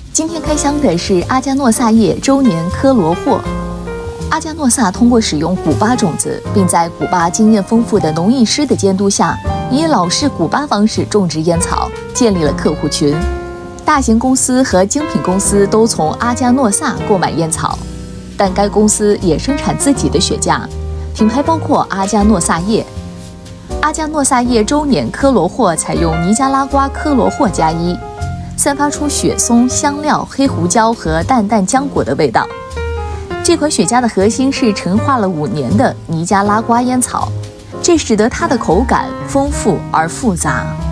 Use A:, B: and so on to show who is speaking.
A: 今天开箱的是阿加诺萨叶周年科罗霍。阿加诺萨通过使用古巴种子，并在古巴经验丰富的农艺师的监督下，以老式古巴方式种植烟草，建立了客户群。大型公司和精品公司都从阿加诺萨购买烟草，但该公司也生产自己的雪茄，品牌包括阿加诺萨叶。阿加诺萨叶周年科罗霍采用尼加拉瓜科罗霍加1，散发出雪松、香料、黑胡椒和淡淡浆果的味道。这款雪茄的核心是陈化了5年的尼加拉瓜烟草，这使得它的口感丰富而复杂。